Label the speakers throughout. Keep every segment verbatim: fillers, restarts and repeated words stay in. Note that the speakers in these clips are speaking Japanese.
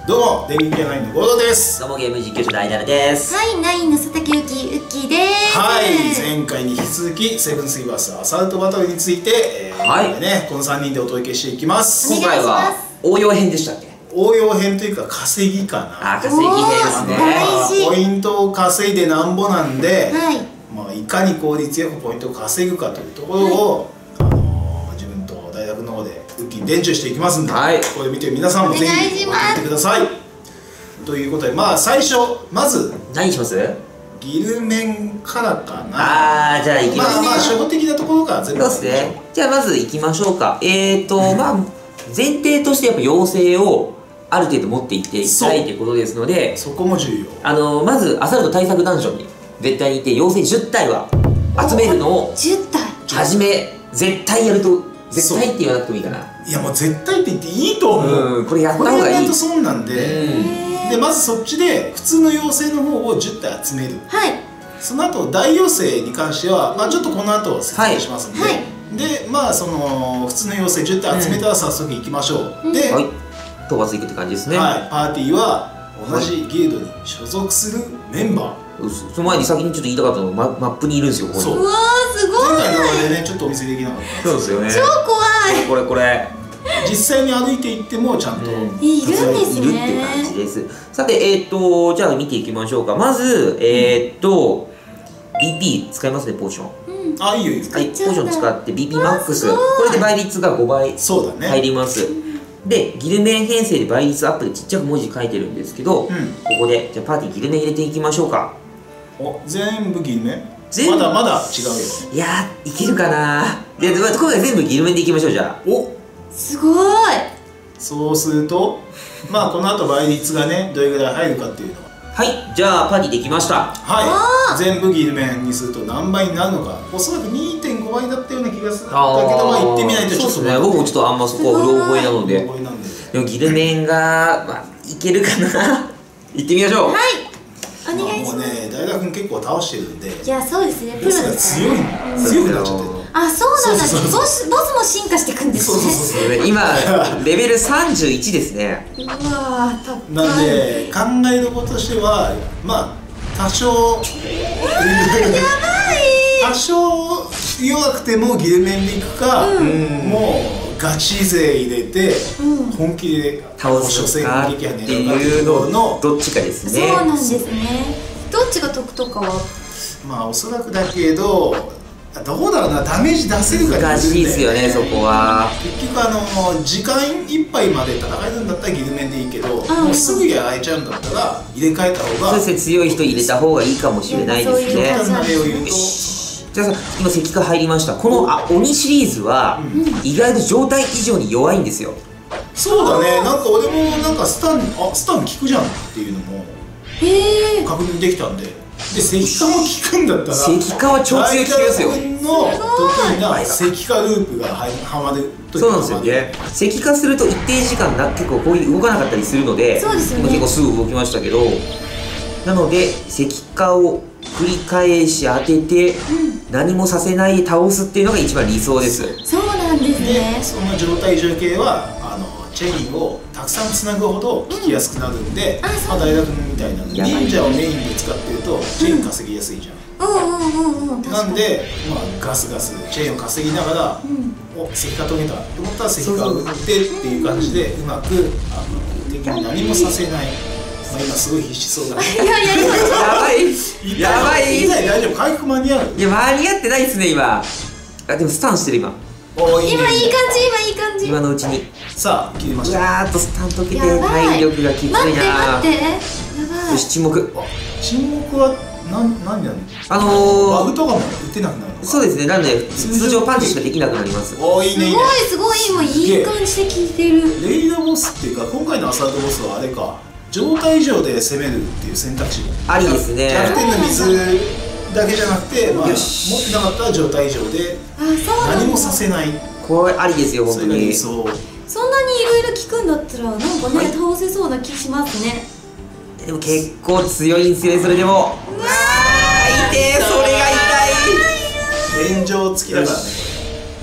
Speaker 1: どうも、電撃系ナインのゴードです。
Speaker 2: どうも、ゲーム実況者のアイダルです。
Speaker 3: はい、ナインの佐竹ゆき、ウッキーです。
Speaker 1: はい、前回に引き続きセブンスリーバースアサルトバトルについて、えー、はいね、このさんにんでお届けしていきます。
Speaker 2: 今回は応用編でしたっけ？
Speaker 1: 応用編というか稼ぎかな。
Speaker 2: あ、稼ぎ編ですね。
Speaker 3: 大事。
Speaker 1: ポイントを稼いでなんぼなんで、
Speaker 3: はい、
Speaker 1: まあいかに効率よくポイントを稼ぐかというところを、はい、あのー、自分と大学の方でウッキーに伝授していきますんで、はい、これ見て皆さんもぜひやってください。ということで、まあ最初まず
Speaker 2: 何します？
Speaker 1: ギルメンからかな。
Speaker 2: ああ、じゃあ行きます。
Speaker 1: まあまあ初歩的なところから全部。
Speaker 2: そうですね。じゃあまず行きましょうか。えーとまあ前提としてやっぱ妖精をある程度持っていっていきたいということですので、
Speaker 1: そこも重要。
Speaker 2: あのまずアサルト対策ダンジョンに絶対にいて妖精じゅったいは集めるのを
Speaker 3: じゅったい
Speaker 2: 初め絶対やると、絶対って言わなくてもいいかな。
Speaker 1: いやもう絶対って言っていいと思う。
Speaker 2: うん、これやった方がいい。
Speaker 1: これやると損なんで。でまずそっちで普通の妖精の方をじゅったい集める。
Speaker 3: はい。
Speaker 1: その後大妖精に関しては、まあ、ちょっとこの後説明しますんで、はい、でまあその普通の妖精じゅったい集めたら早速行きましょう。うん、で、はい、
Speaker 2: 討伐いくって感じですね。
Speaker 1: はい、パーティーは同じギルドに所属するメンバー。
Speaker 2: はい、その前に先にちょっと言いたかったのが マ, マップにいるんですよ。ここに。
Speaker 3: うわーすごい。
Speaker 1: 前回の動画でねちょっとお見せできなかった。
Speaker 2: そうですよね。
Speaker 3: 超怖い。
Speaker 2: これこれ。
Speaker 1: 実際に歩いていってもちゃんと、うん、
Speaker 3: いるんですね。
Speaker 2: いるって感じです。さて、えっ、ー、とじゃあ見ていきましょうか。まずえっ、ー、と ビーピー 使いますね、ポーション。
Speaker 1: うん、あ、いいよいいよ。
Speaker 2: はい、ポーション使って ビーピーマックス、これで倍率がごばい入ります。で、ギルメン編成で倍率アップでちっちゃく文字書いてるんですけど、うん、ここでじゃあパーティーギルメン入れていきましょうか。
Speaker 1: お、全部ギルメン？まだまだ違うよ。
Speaker 2: いやー、いけるかな。で、今回全部ギルメンでいきましょう。じゃあ。
Speaker 1: お、
Speaker 3: すごい。
Speaker 1: そうするとまあこの後倍率がねどれぐらい入るかっていうのは、
Speaker 2: はい、じゃあパーティーできました。
Speaker 1: はい、全部ギルメンにすると何倍になるのか、おそらく にてんごばいだったような気がするんだけど、まあ言ってみないとちょっと。そうですね、僕
Speaker 2: もちょっとあんまそこはうろ覚えなので。でもギルメンが、まあ、いけるかな。行ってみましょう。
Speaker 3: はい、お願いします。
Speaker 1: もうね、大学結構倒してるんで、
Speaker 3: いやそうですね、プロです
Speaker 1: 強い強くなっちゃってる。
Speaker 3: あ、そうなんだ。ボスボスも進化していくんですね。
Speaker 1: そうそうそう。
Speaker 2: 今レベルさんじゅういちですね。
Speaker 3: うわー、高い。
Speaker 1: なんで考えどころとしては、まあ多少
Speaker 3: やばい。
Speaker 1: 多少弱くてもギルメンでいくか、もうガチ勢入れて本気で
Speaker 2: 倒すかっていうののどっちかですね。
Speaker 3: そうなんですね。どっちが得とかは
Speaker 1: まあおそらくだけど、どうだろうな、ダメージ出せるか
Speaker 2: 難しいですよね、そこは。
Speaker 1: 結局あの時間いっぱいまで戦えるんだったらギルメンでいいけど、もうすぐやられちゃうんだったら入れ替えた方が、
Speaker 2: そうですね、強い人入れた方がいいかもしれないですね。じゃあ今石化入りました。このあ鬼シリーズは意外と状態以上に弱いんですよ。
Speaker 1: そうだね、なんか俺もなんかスタンあスタン効くじゃんっていうのも確認できたんで、で石化も効くんだったら
Speaker 2: 石化は超強い効きますよ。
Speaker 1: の得意な石化ループがはまる。
Speaker 2: そうなんですよね。石化すると一定時間な結構こういう動かなかったりするので、今結構すぐ動きましたけど、なので石化を繰り返し当てて、何もさせないで倒すっていうのが一番理想です。
Speaker 3: そうなんですね。
Speaker 1: その状態状系はあのチェーンをたくさんつなぐほど効きやすくなるんで、まあ大学みたいな忍者をメインで使ってるとチェーン稼ぎやすいじゃん。なんで、まあ、ガスガスチェーンを稼ぎながら、お石化遂げたと思ったら石化を打ってっていう感じでうまくあの敵に何もさせない。まあ今すごい必死そうだね。
Speaker 3: いやいやや
Speaker 2: ばいやばい。
Speaker 1: 大丈夫、回復間に合う。
Speaker 2: いや間に合ってないですね今。あ、でもスタンしてる今。
Speaker 3: 今いい感じ、今いい感じ。
Speaker 2: 今のうちに。
Speaker 1: さあ切りました。
Speaker 2: うわーっとスタン解けて体力がきついな。
Speaker 3: 待って待って。
Speaker 2: よし、沈黙。
Speaker 1: 沈黙は何何なの？
Speaker 2: あの
Speaker 1: バフとかも打てなくなるのか。
Speaker 2: そうですね。なんで通常パンチしかできなくなります。
Speaker 1: おー、いいねいいね。
Speaker 3: すごいすごい、今いい感じで効いてる。
Speaker 1: レイドボスっていうか今回のアサルトボスはあれか、状態以上で攻めるっていう選択肢
Speaker 2: ありですね。
Speaker 1: 弱点の水だけじゃなくて、まあ、持ってなかったら状態以上で何もさせない。
Speaker 2: これありですよ本当に。
Speaker 3: そんなにいろいろ効くんだったらなんかね、倒せそうな気しますね。
Speaker 2: でも結構強いんですよね、それでも。うわー、痛い、それが痛い。
Speaker 1: 炎上付きだからね。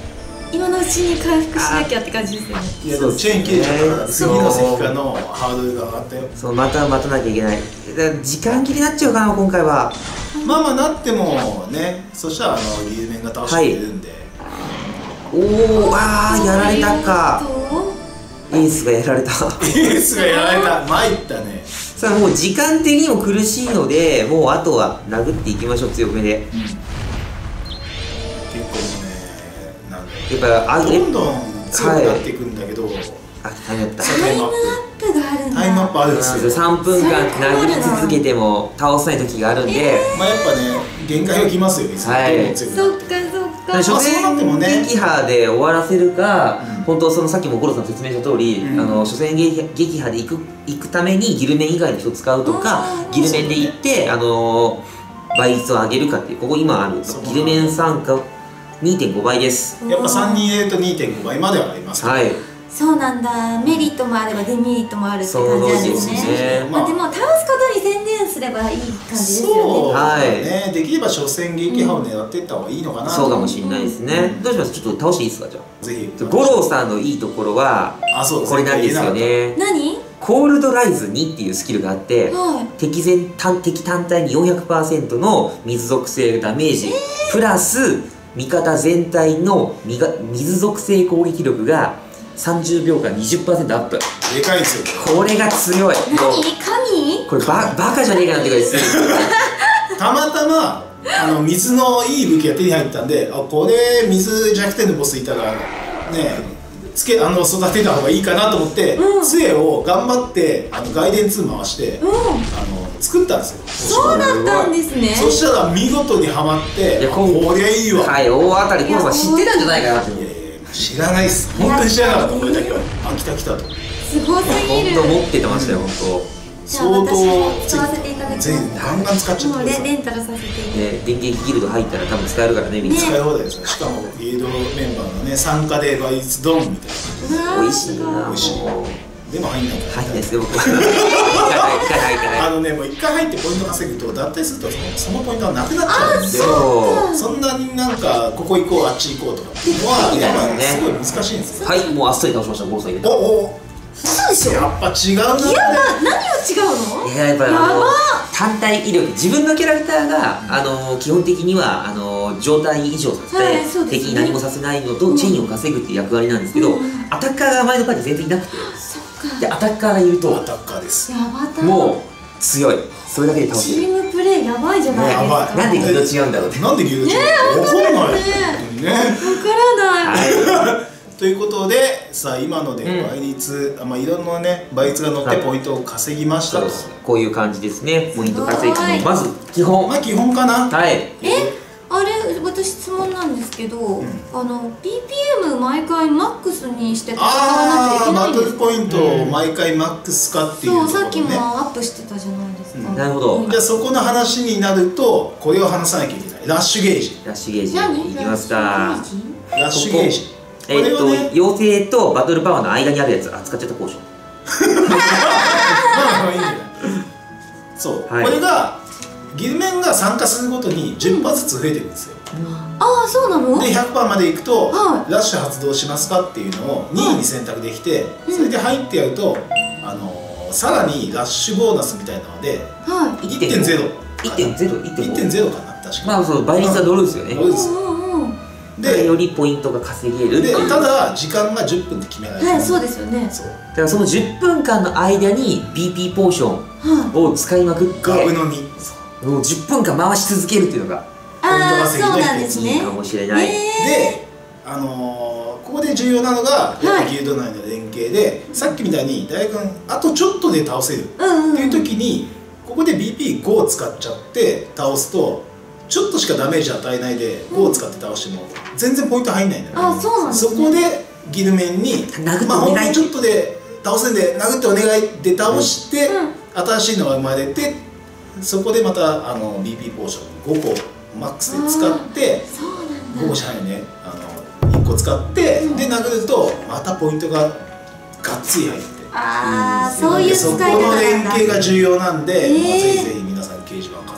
Speaker 3: 今のうちに回復しなきゃって感じですよね。
Speaker 1: いやでもチェーン切れちゃったから次の石化のハードルが上がったよ。
Speaker 2: そうまた待たなきゃいけない。だから時間切れになっちゃうかな今回は。
Speaker 1: まあまあなってもね、そしたらあのギルメンが倒してくれるんで、
Speaker 2: おお、あーやられたか。エースがやられた。
Speaker 1: エースがやられた。参ったね。
Speaker 2: さあもう時間的にも苦しいので、もうあとは殴っていきましょう、強めで。
Speaker 1: うん、結構ね、なんだ
Speaker 2: やっぱあ
Speaker 1: どんどん強くなっていくんだけど、
Speaker 2: あ、タイムアップだ。
Speaker 3: タイムアップがあるんだ。
Speaker 1: タイムアップあるんですよ。
Speaker 2: さんぷんかん殴り続けても倒せない時があるんで、
Speaker 1: まあやっぱね、限界がきますよ、いつも。
Speaker 2: はい。
Speaker 3: そっかそっか。
Speaker 2: 初戦撃破で終わらせるか、うん、本当そのさっきも五郎さん説明した通り、うん、あの初戦撃破で行く行くためにギルメン以外の人を使うとか、ギルメンで行ってあの倍率を上げるかっていう、ここ今あるギルメン参加 にてんご 倍です。
Speaker 1: やっぱさんにん入れると にてんご 倍まではありますから、ね。はい。
Speaker 3: そうなんだ。メリットもあればデメリットもあるって感じなんですね。まあでも倒すことに専念すればいい感じですよね。
Speaker 1: そうね。できれば初戦撃破を狙っていった方がいいのかな。
Speaker 2: そうかもしれないですね。どうします？ちょっと倒していいですかじゃあ。
Speaker 1: ぜひ。
Speaker 2: 五郎さんのいいところはこれなんですよね。
Speaker 3: 何？
Speaker 2: コールドライズにっていうスキルがあって、敵全単敵単体に よんひゃくパーセント の水属性ダメージプラス味方全体の水属性攻撃力がさんじゅうびょうかん にじゅっパーセント アップ。
Speaker 1: でかいですよ。
Speaker 2: これが強い。
Speaker 3: 何？神？
Speaker 2: これババカじゃねえかなってぐらい強い。
Speaker 1: たまたまあの水のいい武器が手に入ったんで、あこれ水弱点のボスいたらねつけあの育てた方がいいかなと思って、うん、杖を頑張ってあのガイデンツー回して、うん、あの作ったんです
Speaker 3: よ。そうだったんですね。
Speaker 1: そしたら見事にはまって、いやこりゃいいわ。
Speaker 2: はい、大当たり。この知ってたんじゃないかなって。
Speaker 1: 知らないっす。本当に知らなかった。これだけは。あ、来た来たと。
Speaker 3: すごすぎる。
Speaker 2: 本当持ってましたよ、本当。
Speaker 3: 相当使わせていただきます。
Speaker 1: ガンガン使っちゃって。
Speaker 3: もうレンタルさせていただきます。
Speaker 2: 電撃ギルド入ったら多分使えるからね、みんな。
Speaker 1: 使い放題ですね。しかもギルドメンバーのね参加で倍率ドンみたいな。
Speaker 2: 美味しいな。
Speaker 1: 美味しい。でも入んないから。
Speaker 2: 入んないですよ、僕。行かない行かない行かない。
Speaker 1: あのね、もう一回入ってポイント稼ぐと脱退するとそのポイントがなくなっちゃうんで、そんなになんかここ行こうあっち行こうとかっていうのは今すごい難しいんですよ。
Speaker 2: はい、もうあっさり倒しました。ゴーさん入れた。
Speaker 1: おお。そうでしょ。やっぱ違うな。い
Speaker 3: や、何が違うの？
Speaker 2: いや、やっぱりあの単体威力、自分のキャラクターがあの基本的にはあの状態異常させて敵に何もさせないのとチェーンを稼ぐっていう役割なんですけど、アタッカーが前の回で全然いなくて、でアタッカーがいると
Speaker 1: アタッカーです。
Speaker 2: もう強い。それだけで倒せる。
Speaker 3: チームプレイやばいじゃないですか。
Speaker 2: なんでギルド違うんだろうって。
Speaker 1: なんでギルド違うの？わかんない。本当にね。わ
Speaker 3: からない。
Speaker 1: ということでさあ今ので倍率、うん、まあいろんなね倍率が乗ってポイントを稼ぎましたと、はい、
Speaker 2: こういう感じですね。ポイント稼ぎのまず基本、
Speaker 1: まあ基本かな。
Speaker 2: はい。
Speaker 3: えあれ私質問なんですけど、うん、あの ピーピーエム 毎回マックスにして戦わなきゃいけないんですか？
Speaker 1: バトルポイントを毎回マックスかっていうところね。
Speaker 3: そうさっきもアップしてたじゃないですか。
Speaker 2: うん、なるほど。
Speaker 1: じゃあそこの話になるとこれを話さなきゃいけない。ラッシュゲージ。
Speaker 2: ラッシュゲージいきますか。
Speaker 1: ラッシュゲージ。
Speaker 2: えっと、妖精とバトルパワーの間にあるやつ、あ、使っちゃったポーション。ま
Speaker 1: あ、いいんじゃない。そう、はい、これがギルメンが参加するごとにじゅっパーずつ増えてるんですよ。
Speaker 3: うん、ああ、そうなの？
Speaker 1: で、ひゃくパーまでいくと、はい、ラッシュ発動しますかっていうのをにいに選択できて、はい、それで入ってやると、あのー、さらにラッシュボーナスみたいなので、はい、いってんゼロ。
Speaker 2: いってんゼロ、いってんゼロ かな、確か。 まあ、そう、倍率は乗るんですよね。
Speaker 1: 乗るんですよ。
Speaker 2: でよりポイントが稼げる。
Speaker 1: でただ時間がじゅっぷんで決められる。
Speaker 3: はい、そうですよね。
Speaker 1: そう
Speaker 2: だからそのじゅっぷんかんの間に ビーピー ポーションを使いまくって
Speaker 1: ガブのに
Speaker 2: もうじゅっぷんかん回し続けるっていうのが
Speaker 3: ポイント稼ぎの一つ
Speaker 2: いいかもしれない。
Speaker 1: であのここで重要なのがやっぱギルド内の連携で、さっきみたいに大君あとちょっとで倒せるっていう時にここで ビーピーご を使っちゃって倒すとちょっとしかダメージ与えないでごを使って倒しても全然ポイント入んないんだよね。
Speaker 3: あ、そうなんですね。
Speaker 1: そこでギルメンにまあほんとにちょっとで倒せんで殴ってお願いで倒して、うん、新しいのが生まれてそこでまたあの ビーピー ポーションごこマックスで使ってごこじゃないねあのいっこ使って、うん、で殴るとまたポイントががっつり入って、
Speaker 3: ああ、そういう使い方なんだ。
Speaker 1: そこの連携が重要なんで、えー、まあぜひぜひ皆さん掲示板活用してください。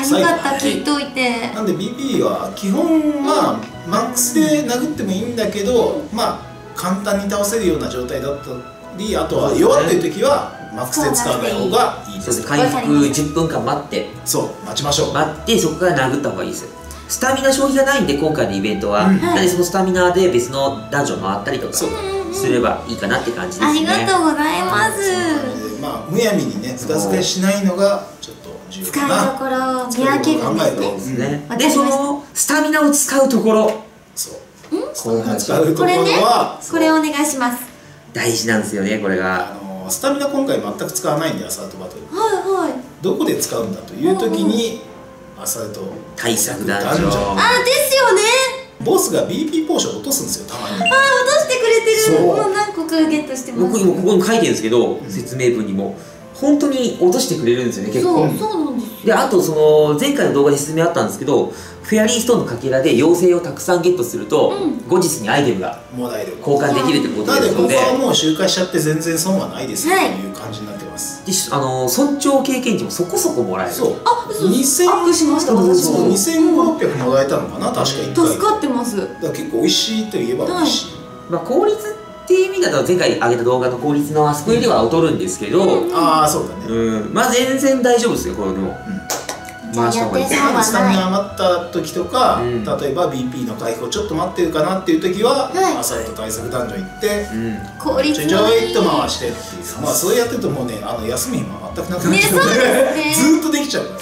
Speaker 3: あ、よかった聞いといて。
Speaker 1: なんで ビーピー は基本はマックスで殴ってもいいんだけど、まあ簡単に倒せるような状態だったり、あとは弱っていう時はマックスで使わない方がいいです。
Speaker 2: 回復じゅっぷんかん待って、
Speaker 1: そう待ちましょう。
Speaker 2: 待ってそこから殴った方がいいです。スタミナ消費がないんで今回のイベントは、
Speaker 1: うん、
Speaker 2: なのでそのスタミナで別のダンジョン回ったりとかすればいいかなって感じですね。
Speaker 3: ありがとうございます。
Speaker 1: まあむやみにね無駄遣いしないのがちょっと重要かな。
Speaker 3: 使いどころを見分けるんですね。
Speaker 2: でそのスタミナを使うところ、
Speaker 1: そう
Speaker 2: これが
Speaker 1: 使うところは
Speaker 3: これお願いします。
Speaker 2: 大事なんですよねこれが。
Speaker 1: あのスタミナ今回全く使わないんでアサルトバトル。
Speaker 3: はいはい。
Speaker 1: どこで使うんだという時にアサルト
Speaker 2: 対策ダンジョン。
Speaker 3: あですよね。
Speaker 1: ボスが ビーピー ポーション落とすんですよたまに。
Speaker 3: あ落としてくれてる。もう何個かゲットしてます。
Speaker 2: 僕今ここに書いてるんですけど、うん、説明文にも本当に落としてくれるんですよね結構。
Speaker 3: そうそうなんですよ。
Speaker 2: であとその前回の動画で説明あったんですけど、フェアリーストーンのかけらで妖精をたくさんゲットすると、うん、後日にアイテムが交換できるということですので、
Speaker 1: なのでここはもう周回しちゃって全然損はないですよという感じになってます。
Speaker 2: であの村長経験値もそこそこもらえる。
Speaker 1: そう
Speaker 3: あ
Speaker 1: にせん
Speaker 3: アップしました私も。
Speaker 1: にせんごひゃくろっぴゃくもらえたのかな確かいっかい。
Speaker 3: 助かってます。
Speaker 1: だから結構美味しいといえば美味しい、
Speaker 2: まあ効率っていう意味だと前回上げた動画の効率のあそこよりは劣るんですけど、
Speaker 1: ああそうだね、
Speaker 2: うんまあ全然大丈夫ですよこれでも。回した方がいいです。
Speaker 1: スタミナ余った時とか、うん、例えば ビーピー の回復をちょっと待ってるかなっていう時は、はい、アサルト対策ダンジョン行って、うん、効率のいいちょいちょいっと回してっていう、まあそれやってるともうねあの休み暇全くなくなっちゃうので、ね、ずーっとできちゃうから、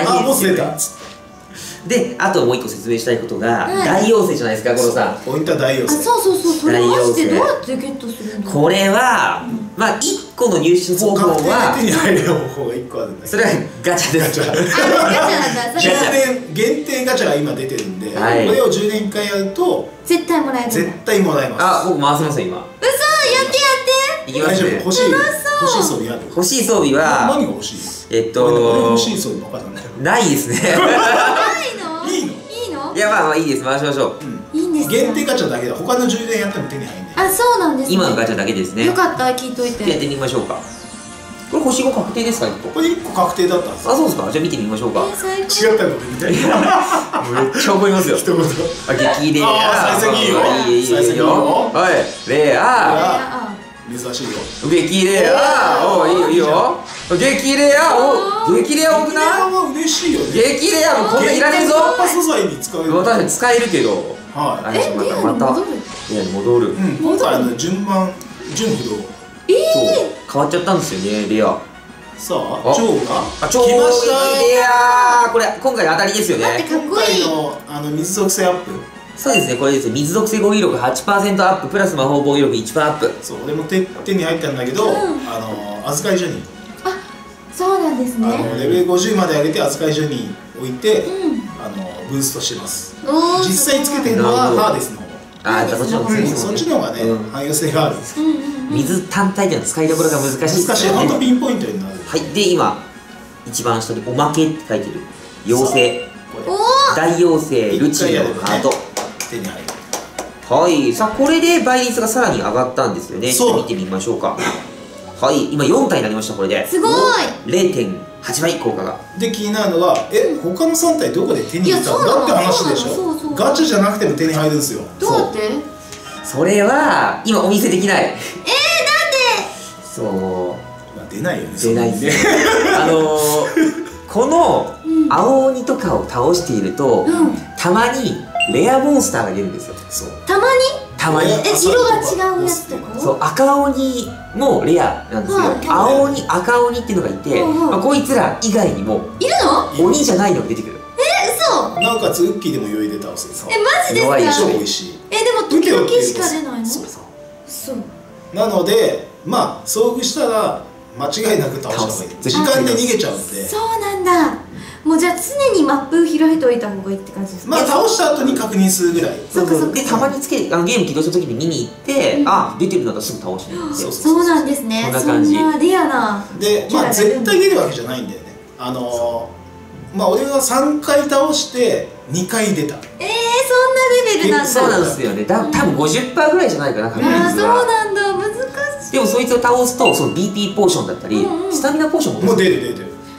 Speaker 1: うん、あもう出たっつって。
Speaker 2: で、あともう一個説明したいことが、大妖精じゃないですか、五郎さん。
Speaker 1: ポイントは大妖精。
Speaker 3: そうそうそう、それマジでどうやってゲットするの？
Speaker 2: これは、まあ一個の入手方法は、
Speaker 1: 手に入る方法が一個あるんだけど、
Speaker 2: それはガチャです。
Speaker 3: ガチャ。ガチャなんだ。
Speaker 1: じゅうねん限定ガチャが今出てるんで、これをじゅうねんいっかいやると
Speaker 3: 絶対もらえる。
Speaker 1: 絶対もらえます。
Speaker 2: あ、僕回せますよ今。
Speaker 3: 嘘、やってやって。
Speaker 2: いきますね。
Speaker 1: 欲しい欲しい装備ある？
Speaker 2: 欲しい装備は
Speaker 1: 何が欲しい？
Speaker 2: えっと
Speaker 1: 欲しい装備ばっかなんだよ。
Speaker 2: ないですね。
Speaker 3: ないの？
Speaker 1: いいの？
Speaker 2: いやまあまあいいです、回しましょ
Speaker 3: う。いいんですか？
Speaker 1: 限定ガチャだけだ。他のじゅうねんやっても手に入んない。
Speaker 3: あ、そうなんですね。
Speaker 2: 今のガチャだけですね。
Speaker 3: よかった、聞いといて。
Speaker 2: やってみましょうか。これ星ご確定ですか？いっこ。
Speaker 1: これいっこ確定だったんです。
Speaker 2: あ、そうですか。じゃあ見てみましょうか。
Speaker 1: 違ったのみたいな。
Speaker 2: めっちゃ覚えますよ。
Speaker 1: 一言。
Speaker 2: あ、激レア。
Speaker 1: あ、幸先いいよ。
Speaker 2: いいいいいいよ。はい。レア。
Speaker 1: 珍しいよ。
Speaker 2: 激レア。お、いいよいいよ。激レア。お、激レア多くない？
Speaker 1: 激レアは嬉しいよね。
Speaker 2: 激レアもこんないらねえぞ。
Speaker 1: 素材に使える。
Speaker 2: 確かに使えるけど。
Speaker 3: はい。え、レアに戻る？
Speaker 2: レアに戻る。
Speaker 1: 今回の順番順不動。
Speaker 3: ええ。
Speaker 2: 変わっちゃったんですよね、レア。
Speaker 1: さあ、蝶が
Speaker 2: あ、蝶来ました。レア。これ今回当たりですよね。
Speaker 3: だってかっこいい。
Speaker 1: あの水属性アップ。
Speaker 2: そうですね、これですね、水属性攻撃力 はちパーセント アッププラス魔法防御力 いちパーセント アップ。
Speaker 1: そう、俺も手手に入ったんだけど、あの預かり所に。
Speaker 3: あ、そうなんですね。
Speaker 1: あのレベルごじゅうまで上げて預かり所に置いて、あのブーストしてます。実際つけてるのはハーデスの方。
Speaker 2: ああ、そっちの方が
Speaker 1: そっちの方がね、汎用性がある。
Speaker 2: 水単体での使いどころが難しいですね。
Speaker 1: 難しい、本当ピンポイントになる。
Speaker 2: はい、で今一番下におまけって書いてる妖精、大妖精ルチのカード
Speaker 1: 手に入る。
Speaker 2: はい、さあこれで倍率がさらに上がったんですよね。ちょっと見てみましょうか。はい、今よん体になりました。これです
Speaker 3: ごい
Speaker 2: れいてんはち 倍効果が。
Speaker 1: で気になるのは、え、他のさん体どこで手に入れたんだって話でしょ。ガチャじゃなくても手に入るんですよ。
Speaker 3: どうやって？
Speaker 2: それは今お見せできない。えー、なんで？そう、
Speaker 1: 出ないよね。
Speaker 2: 出ないです。あのこの青鬼とかを倒していると、たまにレアモンスターが出るんですよ。
Speaker 3: そう。たまに？
Speaker 2: たまに。
Speaker 3: え、色が違うやつとか？
Speaker 2: そう、赤鬼もレアなんですよ。青鬼、赤鬼っていうのがいて、まあこいつら以外にも
Speaker 3: いるの？
Speaker 2: 鬼じゃないのが出てくる。
Speaker 3: え、嘘。
Speaker 1: なおかつウッキーでも余裕で倒せる。
Speaker 3: え、マジですか？
Speaker 2: 弱いでしょ。
Speaker 1: 美味しい。
Speaker 3: え、でも時々しか出ないの？そうそう。そう。
Speaker 1: なので、まあ遭遇したら間違いなく倒した方がいい。時間で逃げちゃうんで。
Speaker 3: そうなんだ。もうじゃあ常にマップ開いておいた方がいいって感じですか？
Speaker 1: まあ倒した後に確認するぐらい。
Speaker 2: そうそう。でたまにつけあのゲーム起動した時に見に行って、あ、出てるんだったらすぐ倒しに行って。
Speaker 3: そうなんですね。
Speaker 2: こんな感じ。
Speaker 3: そんなレアな。
Speaker 1: で、まあ絶対出るわけじゃないんだよね。あのまあ俺がさんかい倒してにかい出た。
Speaker 3: ええ、そんなレベルなんだ。
Speaker 2: そうなんですよね。た多分 ごじゅっパーセント ぐらいじゃないかな、確率は。
Speaker 3: あ、そうなんだ。難しい。
Speaker 2: でもそいつを倒すとその ビーピー ポーションだったりスタミナポーションも
Speaker 1: もう出る出る出る。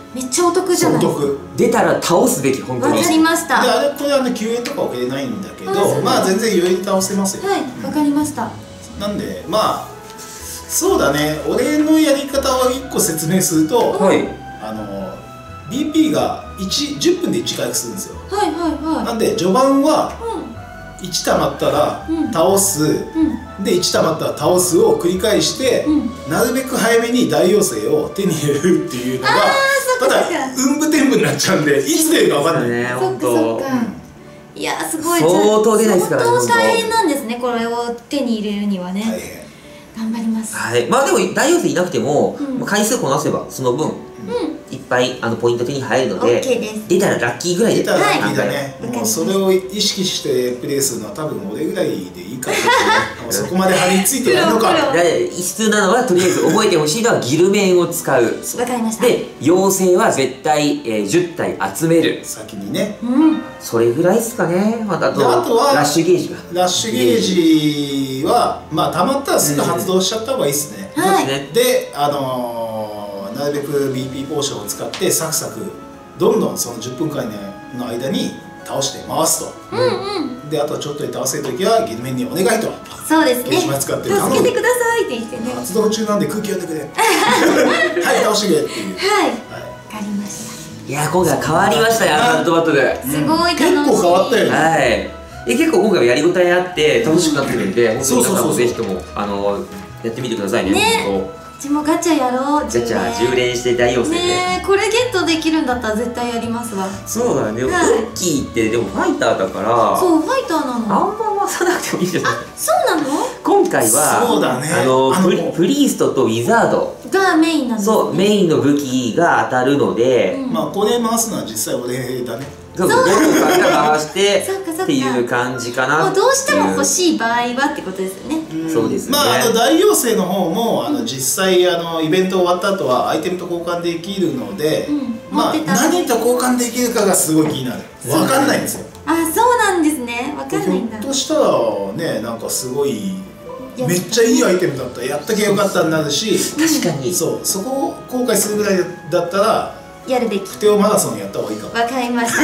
Speaker 3: めっちゃお得じゃないですか。
Speaker 2: 出たら倒すべき、本当に。
Speaker 3: わかりました。
Speaker 1: で、あれこれあの救援とか受けれないんだけど、まあ全然余裕に倒せますよ。
Speaker 3: はい、わかりました。
Speaker 1: なんでまあそうだね、俺のやり方をいっこ説明すると、
Speaker 2: はい、
Speaker 1: あの ビーピー がじゅっぷんでいち回復するんですよ。
Speaker 3: はいはいはい。
Speaker 1: なんで序盤はいち溜まったら倒す、うん、でいち溜まったら倒すを繰り返して、うん、なるべく早めに大妖精を手に入れるっていうのが、ただ運ぶ天部になっちゃうんで、いつ出るか分かんない。
Speaker 2: ね、
Speaker 3: そっかそっか。いやすごい。
Speaker 2: 相当出ないですからね。
Speaker 3: 相当大変なんですね、これを手に入れるにはね。
Speaker 1: 大変。
Speaker 3: 頑張ります。
Speaker 2: はい、まあでも大妖精いなくても、うん、回数こなせばその分、うん、いっぱいあのポイント手に入るので、出たらラッキーぐらいで。
Speaker 1: 出たらラッキーだね。もうそれを意識してプレイするのは多分俺ぐらいでいいかな。そこまで張り付いてないのか。
Speaker 2: 必要なのはとりあえず覚えてほしいのはギルメンを使う。わ
Speaker 3: かりました。
Speaker 2: で妖精は絶対、えー、じゅったい集める。
Speaker 1: 先にね。
Speaker 2: うん。それぐらいですかね。またあとはラッシュゲージが。
Speaker 1: ラッシュゲージはまあ溜まったらすぐ発動しちゃった方がいいですね。
Speaker 3: はい。
Speaker 1: であのなるべく ビーピー ポーションを使ってサクサクどんどんそのじゅっぷんかんの間に倒して回すと。うんうん。であとちょっとで倒せる時はギルメンにお願いと。
Speaker 3: そうですね。
Speaker 1: 使って
Speaker 3: 助けてくださいって言ってね。
Speaker 1: 発動中なんで空気読んでくれ。はい倒してくれっていう。
Speaker 3: はい。わかりました。
Speaker 2: いや今回変わりましたよ、アサルトバトル。
Speaker 3: すごい楽しい。
Speaker 1: 結構変わったよね。
Speaker 2: はい。え結構今回はやりごたえあって楽しくなってるんで、本当に皆さんもぜひともあのやってみてくださいね。
Speaker 3: ね。うちもガチャやろう。
Speaker 2: ガチャじゅう連して大妖精で。
Speaker 3: ねこれゲットできるんだったら絶対やりますわ。
Speaker 2: そうだね。ウッキーってでもファイターだから。
Speaker 3: そうファイターなの。
Speaker 2: あんま回さなくてもいいんじゃない？
Speaker 3: あそうなの？
Speaker 2: 今回は
Speaker 1: そうだね。
Speaker 2: あのプリーストとウィザード
Speaker 3: がメインなんですね。
Speaker 2: そうメインの武器が当たるので、
Speaker 1: まあこれ回すのは実際俺だね。
Speaker 2: そうそう回してっていう感じかな。
Speaker 3: どうしても欲しい場合はってことですよね。
Speaker 2: そうですね。
Speaker 1: まああの大妖精の方もあの実際あのイベント終わった後はアイテムと交換できるので、まあ何と交換できるかがすごい気になる。わかんないんですよ。
Speaker 3: あそうなんですね。わかんないんだ。
Speaker 1: ひょっとしたらねなんかすごいめっちゃいいアイテムだったらやったけよかったになるし、
Speaker 2: 確かに
Speaker 1: そうそこを後悔するぐらいだったら。
Speaker 3: やるべき。
Speaker 1: プテオマラソンやった方がいいかも。
Speaker 3: わかりました。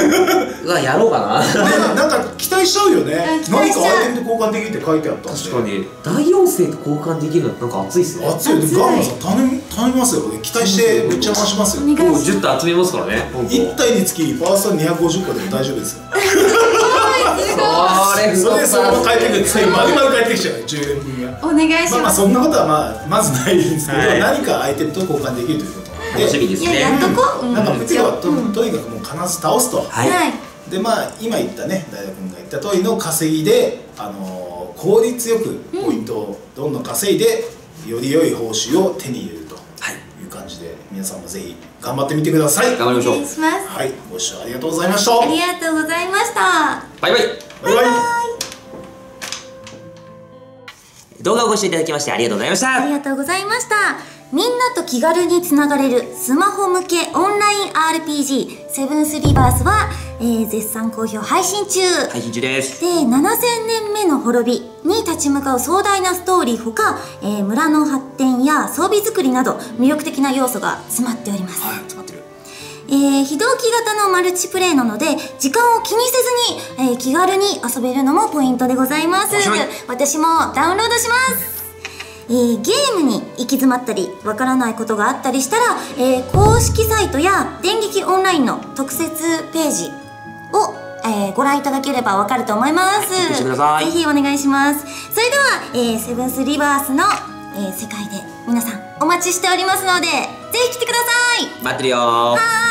Speaker 2: うわやろうかな。
Speaker 1: なんか期待しちゃうよね。何かアイテムと交換できるって書いてあったんで。
Speaker 2: 確かに大妖精と交換できるのなんか熱いっすね。
Speaker 1: 熱いよね。ガンマさん頼み頼みますよ。俺期待してめっちゃ回しますよ。
Speaker 3: お願いします。
Speaker 2: じゅったい集めますからね。
Speaker 1: いったいにつきファーストにひゃくごじゅっこでも大丈夫ですよ。
Speaker 2: それ
Speaker 1: それそのまま帰ってくる。それ丸々帰ってきちゃう。じゅうねんぶんが。
Speaker 3: お願いします。
Speaker 1: まあまあそんなことはまあまずないんですけど、何かアイテムと交換できるということ。
Speaker 2: 楽しみですね。
Speaker 3: やっとこう。
Speaker 1: なんかプテオはとにかくもう必ず倒すと。
Speaker 2: はい。
Speaker 1: でまあ今言ったね大学君が言った通りの稼ぎであの効率よくポイントをどんどん稼いでより良い報酬を手に入れるという感じで皆さんもぜひ頑張ってみてください。
Speaker 2: 頑張りましょう。
Speaker 3: お願いします。
Speaker 1: はい、ご視聴ありがとうございました。
Speaker 3: ありがとうございました。
Speaker 2: バイバイ。
Speaker 1: バイバイ。
Speaker 2: 動画をご視聴いただきましてありがとうございました。
Speaker 3: ありがとうございました。みんなと気軽につながれるスマホ向けオンライン アールピージー セブンスリバースは、えー、絶賛好評配信中。
Speaker 2: 配信中です。
Speaker 3: で、ななせんねんめの滅びに立ち向かう壮大なストーリーほか、えー、村の発展や装備作りなど魅力的な要素が詰まっております。
Speaker 2: はい、詰まってる。
Speaker 3: えー、非同期型のマルチプレイなので時間を気にせずに、えー、気軽に遊べるのもポイントでございます。私もダウンロードします。えー、ゲームに行き詰まったりわからないことがあったりしたら、えー、公式サイトや電撃オンラインの特設ページを、えー、ご覧いただければわかると思います。
Speaker 2: チェックしてください。
Speaker 3: ぜひお願いします。それでは、えー、セブンスリバースの、えー、世界で皆さんお待ちしておりますのでぜひ来てください。
Speaker 2: 待ってるよー。
Speaker 3: はーい。